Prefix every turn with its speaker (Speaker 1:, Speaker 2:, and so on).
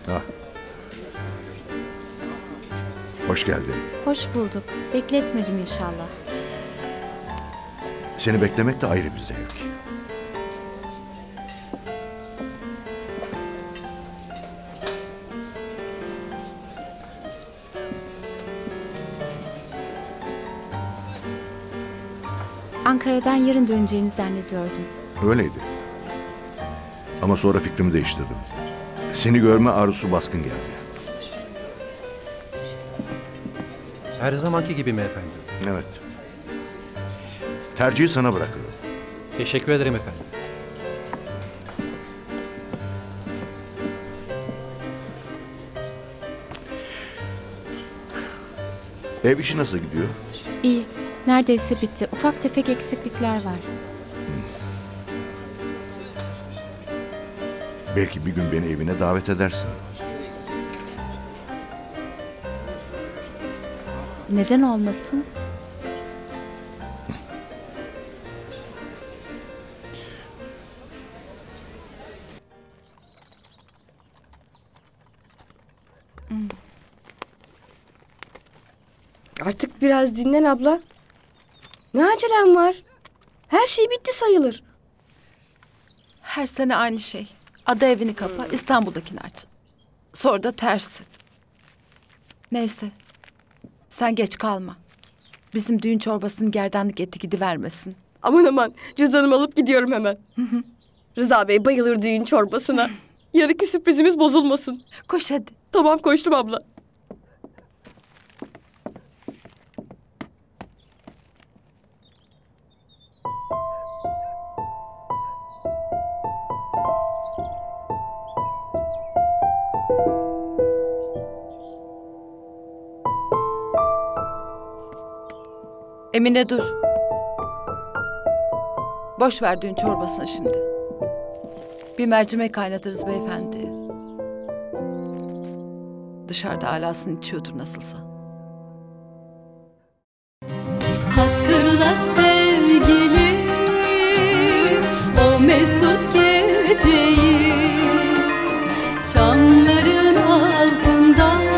Speaker 1: Ah. Hoş geldin.
Speaker 2: Hoş bulduk. Bekletmedim inşallah.
Speaker 1: Seni beklemek de ayrı bir zevk.
Speaker 2: Ankara'dan yarın döneceğini zannediyordum.
Speaker 1: Öyleydi. Ama sonra fikrimi değiştirdim. Seni görme arzusu baskın geldi.
Speaker 3: Her zamanki gibi mi efendim?
Speaker 1: Evet. Tercihi sana bırakıyorum.
Speaker 3: Teşekkür ederim efendim.
Speaker 1: Ev işi nasıl gidiyor?
Speaker 2: İyi. Neredeyse bitti. Ufak tefek eksiklikler var.
Speaker 1: Belki bir gün beni evine davet edersin.
Speaker 2: Neden olmasın?
Speaker 4: Artık biraz dinlen abla. Ne acelem var? Her şey bitti sayılır.
Speaker 5: Her sene aynı şey. Ada evini kapa, İstanbul'dakini aç. Sonra da tersi. Neyse. Sen geç kalma. Bizim düğün çorbasının gerdanlık eti gidivermesin.
Speaker 4: Aman aman, cüzdanımı alıp gidiyorum hemen. Rıza Bey bayılır düğün çorbasına. Yarınki sürprizimiz bozulmasın.
Speaker 5: Koş hadi.
Speaker 4: Tamam, koştum abla.
Speaker 5: Emine dur. Boş ver düğün çorbasını şimdi. Bir mercimek kaynatırız beyefendi. Dışarıda alasını içiyordur nasılsa.
Speaker 6: Hatırla sevgilim o mesut geceyi, çamların altında